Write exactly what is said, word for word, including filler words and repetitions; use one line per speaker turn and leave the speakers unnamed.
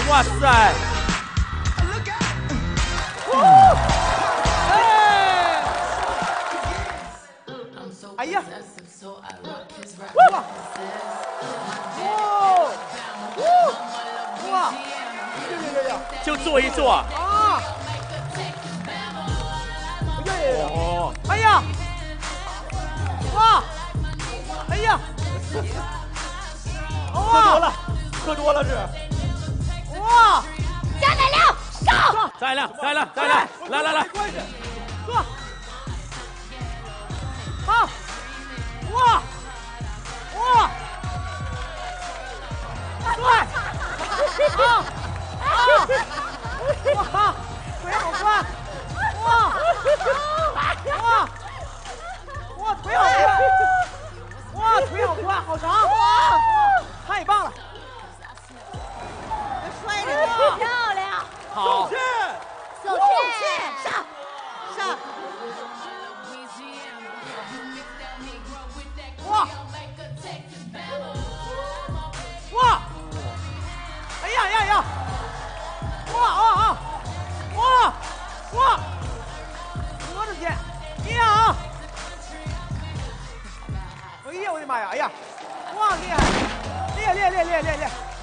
哇塞！
哎！哎呀！哇！哇！哇！呀呀呀呀！
就坐一坐。
啊！呀呀呀！
哦！
哎呀！哇！哎呀！
喝多了，喝多了是。
哇！
加奶量，上！
再量，再量，再量！来来来，
喝！好！哇！哇！对！啊！啊！哇！腿好快！哇！哇！哇！腿好快！哇！腿好快，好长！哇！太棒了！
摔的真漂亮！
好，
手气，上上！
哇！哇！哎呀呀呀！哇啊啊！哇哇！我的天！呀！哎呀，我的妈呀！哎呀！哇，厉害！厉害厉害厉害厉害厉害！